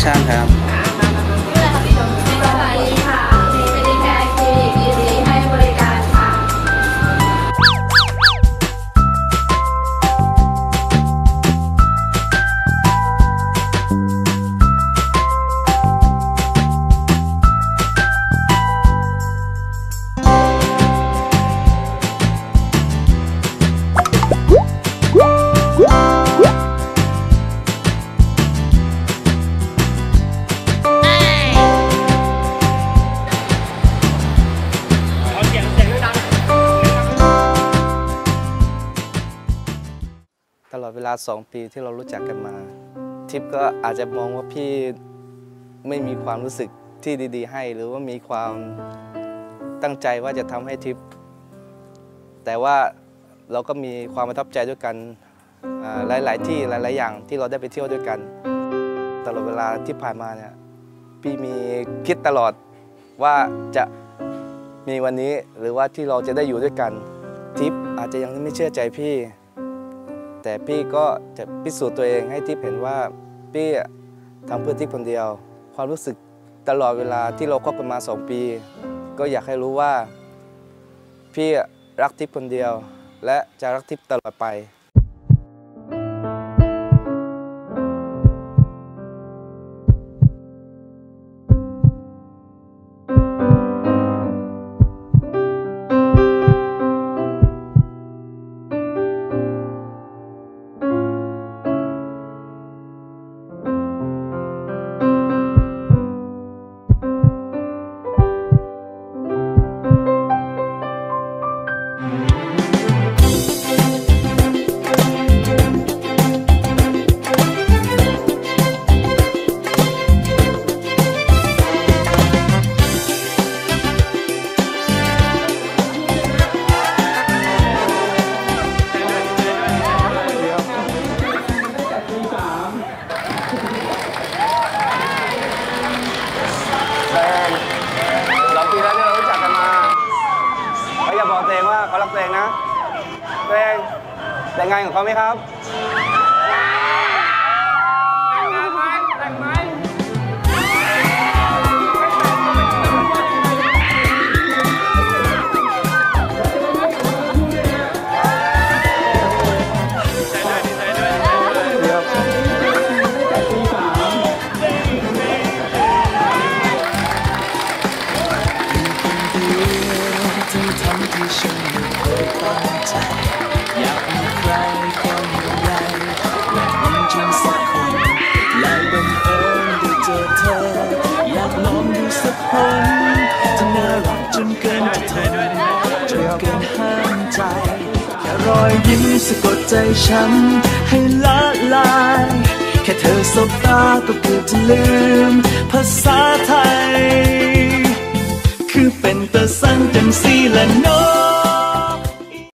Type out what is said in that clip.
ชั่นครับตลอดเวลา2 ปีที่เรารู้จักกันมาทิพย์ก็อาจจะมองว่าพี่ไม่มีความรู้สึกที่ดีๆให้หรือว่ามีความตั้งใจว่าจะทำให้ทิพย์แต่ว่าเราก็มีความประทับใจด้วยกันหลายๆที่หลายๆอย่างที่เราได้ไปเที่ยวด้วยกันตลอดเวลาที่ผ่านมาเนี่ยพี่มีคิดตลอดว่าจะมีวันนี้หรือว่าที่เราจะได้อยู่ด้วยกันทิพย์อาจจะยังไม่เชื่อใจพี่แต่พี่ก็จะพิสูจน์ตัวเองให้ทิพย์เห็นว่าพี่ทำเพื่อทิพย์คนเดียวความรู้สึกตลอดเวลาที่เราคบกันมา2 ปีก็อยากให้รู้ว่าพี่รักทิพย์คนเดียวและจะรักทิพย์ตลอดไปอย่าบอกตัวเองว่าเขารักตัวเองนะตัวเองแต่งงานของเขาไหมครับแต่งไหมที่ฉันไม่เคยตั้งใจอยากมีใครคนใดอยากมีจริงสักคนและบังเอิญได้เจอเธออยากลองดูสักคนจะน่ารักจนเกินจะทนจนเกินห้ามใจแค่รอยยิ้มสะกดใจฉันให้ละลายแค่เธอสบตาก็เกือบจะลืมภาษาไทยคือเป็นตะสั่งจังสีละน้อ